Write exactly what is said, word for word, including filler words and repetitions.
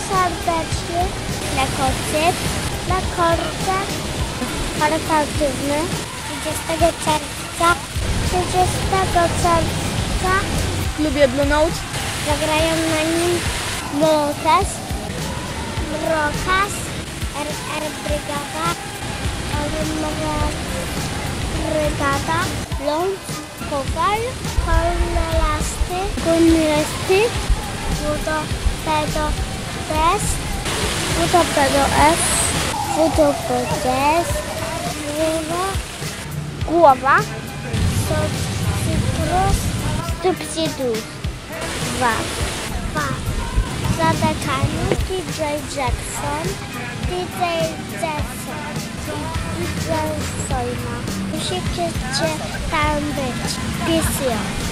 serdecznie. Lekocyt, lekorce, charytatywny. trzydziestego czerwca, trzydziestego czerwca. W klubie Blue Note Zagrają na nim Mrokas, Mrokas, R R Brygada, R R Brygada, Ląd, Kowal, Kornelasty, Kunresty, Wodopedo S, Wodopedo S, Wodopedes, Głowa, Głowa, Cyprus, Stupsidus. Dwa. Dwa. Zadekani D J Jackson, D J Jackson i D J Sojma. Musicie tam być. Pisio.